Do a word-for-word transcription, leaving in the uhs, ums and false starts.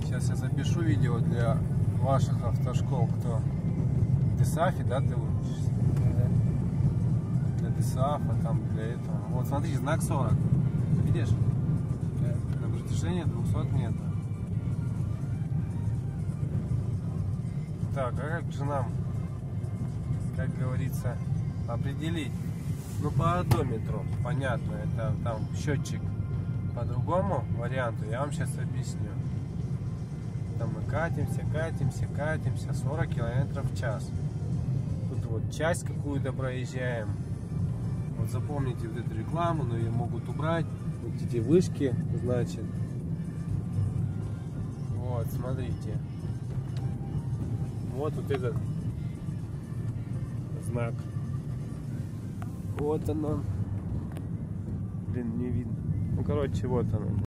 Сейчас я запишу видео для ваших автошкол, кто в ДСАФе, да, ты учишься? Для ДСАФа, там, для этого. Вот смотри, знак сорок. Видишь? Да. На протяжении двухсот метров. Так, а как же нам, как говорится, определить? Ну, по одометру, понятно, это там счетчик. По другому варианту я вам сейчас объясню. Там мы катимся, катимся, катимся, сорок километров в час. Тут вот часть какую-то проезжаем. Вот запомните вот эту рекламу, но ее могут убрать. Вот эти вышки, значит. Вот, смотрите. Вот вот этот знак. Вот он. Блин, не видно. Ну, короче, вот он.